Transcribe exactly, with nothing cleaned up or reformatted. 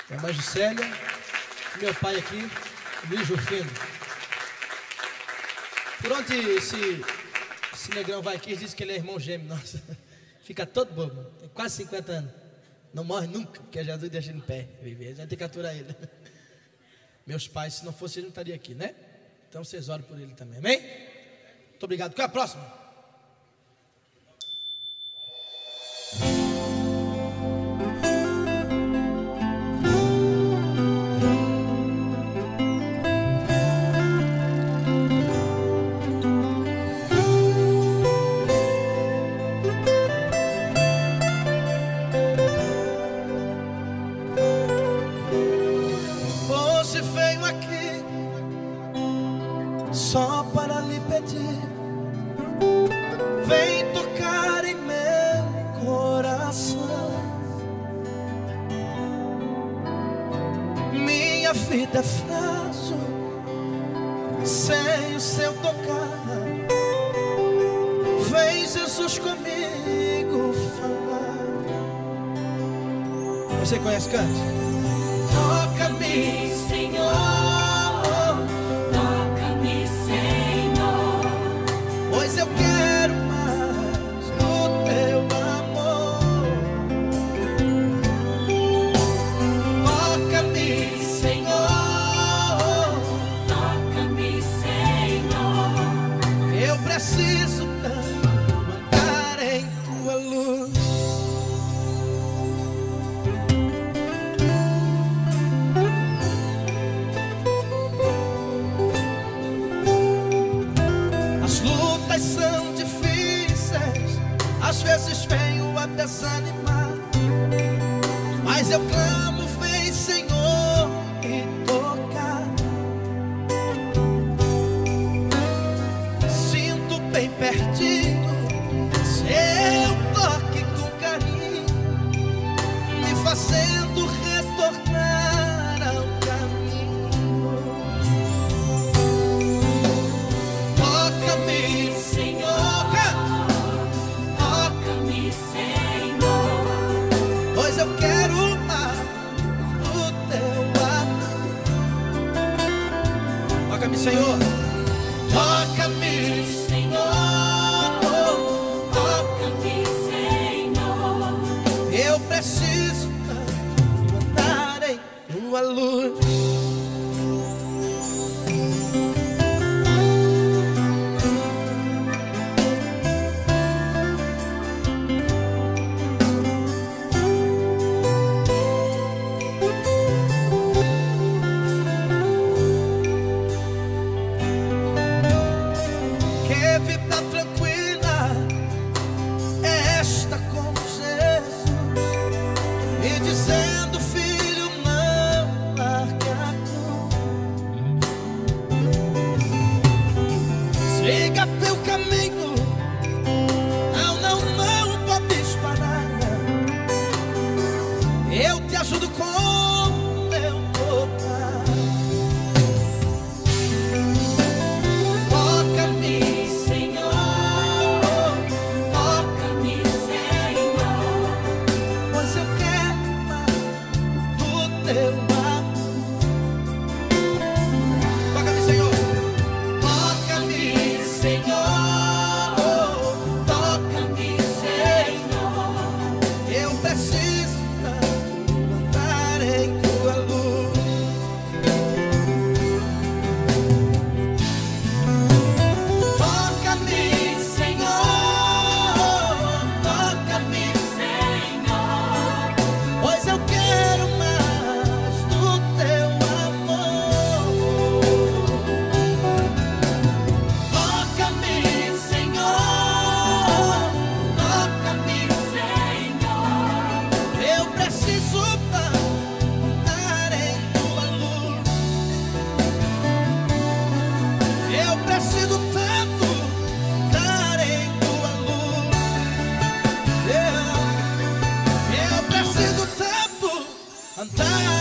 É a Magicélia, meu pai aqui, Luiz Rufino. Por onde esse, esse negrão vai aqui, diz que ele é irmão gêmeo, nossa, fica todo bobo, tem quase cinquenta anos, não morre nunca, porque Jesus deixa ele em pé, viver, já tem que aturar ele. Meus pais, se não fosse ele, não estaria aqui, né? Então vocês oram por ele também, amém? Muito obrigado. Qual é a próxima? Hoje venho aqui só para lhe pedir, vem tocar em meu coração. Minha vida é frágil sem o seu tocar. Vem Jesus comigo falar. Você conhece, cante? Toca-me, Senhor, Toca-me, Senhor, pois eu quero mais do teu amor. Toca-me, Senhor, toca-me, Senhor. eu preciso tanto andar em tua luz. As lutas são difíceis, às vezes venho a desanimar, mas eu clamo, vem Senhor e tocar. Sinto bem pertinho seu toque com carinho, me fazendo retornar ao caminho. Toca-me, Senhor, Toca-me, Senhor, pois eu quero mais do teu amor. Toca-me, Senhor. Toca-me, Senhor, toca-me, Senhor. eu preciso tanto andar em tua luz. Que vida tranquila é esta com Jesus, e dizendo, filho, não largue a cruz. Siga teu caminho, não, não, não podes parar. Eu te ajudo com meu tocar. Toca-me, Senhor, toca-me, Senhor. pois eu quero mais do teu amor. Toca-me, Senhor. Toca-me, Senhor, Toca-me, Senhor. eu preciso tanto andar em tua luz. Toca-me, Senhor, toca-me, Senhor, pois eu quero mais do teu amor. Toca-me, Senhor, toca-me, Senhor. eu preciso tanto andar em tua luz. Eu preciso tanto andar em tua luz. Eu, eu preciso tanto andar